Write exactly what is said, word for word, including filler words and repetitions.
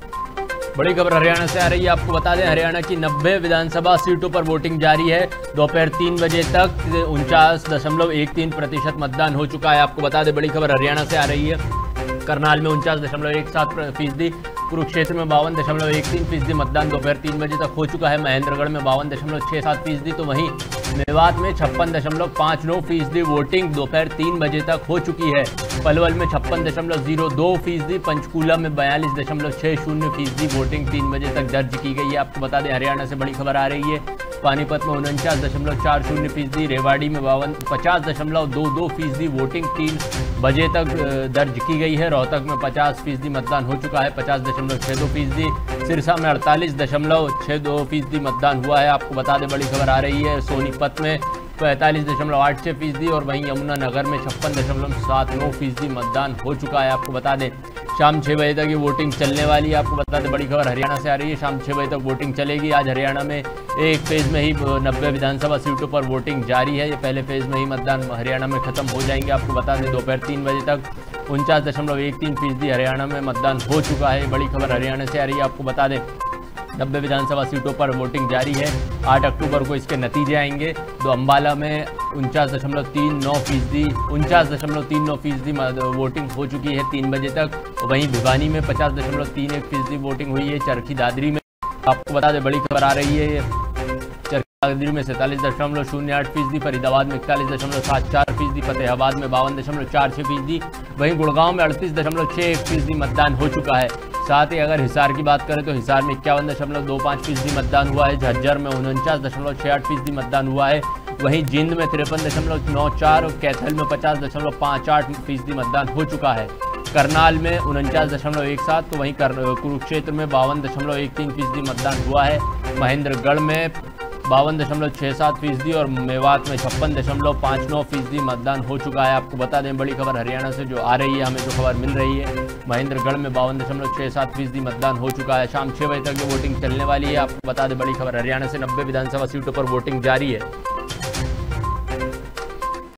बड़ी खबर हरियाणा से आ रही है। आपको बता दें, हरियाणा की नब्बे विधानसभा सीटों पर वोटिंग जारी है। दोपहर तीन बजे तक उनचास दशमलव एक तीन प्रतिशत मतदान हो चुका है। आपको बता दें, बड़ी खबर हरियाणा से आ रही है। करनाल में उनचास दशमलव एक सात फीसदी, कुरुक्षेत्र में बावन दशमलव एक तीन फीसदी मतदान दोपहर तीन बजे तक हो चुका है। महेंद्रगढ़ में बावन दशमलव छः सात फीसदी, तो वहीं मेवात में छप्पन दशमलव पाँच नौ फीसदी वोटिंग दोपहर तीन बजे तक हो चुकी है। पलवल में छप्पन दशमलव जीरो दो फीसदी, पंचकूला में बयालीस दशमलव छः शून्य फीसदी वोटिंग तीन बजे तक दर्ज की गई है। आपको बता दें, हरियाणा से बड़ी खबर आ रही है। पानीपत में उनचास दशमलव चार शून्य फीसदी, रेवाड़ी में बावन पचास दशमलव दो दो फीसदी वोटिंग तीन बजे तक दर्ज की गई है। रोहतक में पचास फीसदी मतदान हो चुका है, पचास दशमलव छः दो फीसदी। सिरसा में अड़तालीस दशमलव छः दो फीसदी मतदान हुआ है। आपको बता दें, बड़ी खबर आ रही है। सोनीपत में पैंतालीस दशमलव आठ छः फीसदी और वहीं यमुनानगर में छप्पन दशमलव सात नौ फीसदी मतदान हो चुका है। आपको बता दें, शाम छः बजे तक ये वोटिंग चलने वाली है। आपको बता दें, बड़ी खबर हरियाणा से आ रही है। शाम छः बजे तक वोटिंग चलेगी। आज हरियाणा में एक फेज़ में ही नब्बे विधानसभा सीटों पर वोटिंग जारी है। ये पहले फेज़ में ही मतदान हरियाणा में खत्म हो जाएंगे। आपको बता दें, दोपहर तीन बजे तक उनचास दशमलव एक तीन फीसदी हरियाणा में मतदान हो चुका है। बड़ी खबर हरियाणा से आ रही है। आपको बता दें, नब्बे विधानसभा सीटों पर वोटिंग जारी है। आठ अक्टूबर को इसके नतीजे आएंगे। तो अम्बाला में उनचास दशमलव तीन नौ फीसदी उनचास दशमलव तीन नौ फीसदी वोटिंग हो चुकी है तीन बजे तक। वहीं भिवानी में पचास दशमलव तीन एक फीसदी वोटिंग हुई है। चरखी दादरी में आपको बता दें, बड़ी खबर आ रही है। चरखी दादरी में सैंतालीस दशमलव शून्य आठ फीसदी, फरीदाबाद में इकतालीस दशमलव सात चार फीसदी, फतेहाबाद में बावन दशमलव चार छः फीसदी, वहीं गुड़गांव में अड़तीस दशमलव छः एक फीसदी मतदान हो चुका है। साथ ही अगर हिसार की बात करें तो हिसार में इक्यावन दशमलव दो पाँच फीसदी मतदान हुआ है। झज्जर में उनचास दशमलव छः आठ फीसदी मतदान हुआ है। वहीं जिंद में तिरपन दशमलव नौ चार और कैथल में पचास दशमलव पाँच आठ फीसदी मतदान हो चुका है। करनाल में उनचास दशमलव एक सात, तो वहीं कुरुक्षेत्र में बावन दशमलव एक तीन फीसदी मतदान हुआ है। महेंद्रगढ़ में बावन दशमलव छः सात फीसदी और मेवात में छप्पन दशमलव पाँच नौ फीसदी मतदान हो चुका है। आपको बता दें, बड़ी खबर हरियाणा से जो आ रही है, हमें जो खबर मिल रही है, महेंद्रगढ़ में बावन दशमलव छः सात फीसदी मतदान हो चुका है। शाम छः बजे तक ये वोटिंग चलने वाली है। आपको बता दें, बड़ी खबर हरियाणा से, नब्बे विधानसभा सीटों पर वोटिंग जारी है।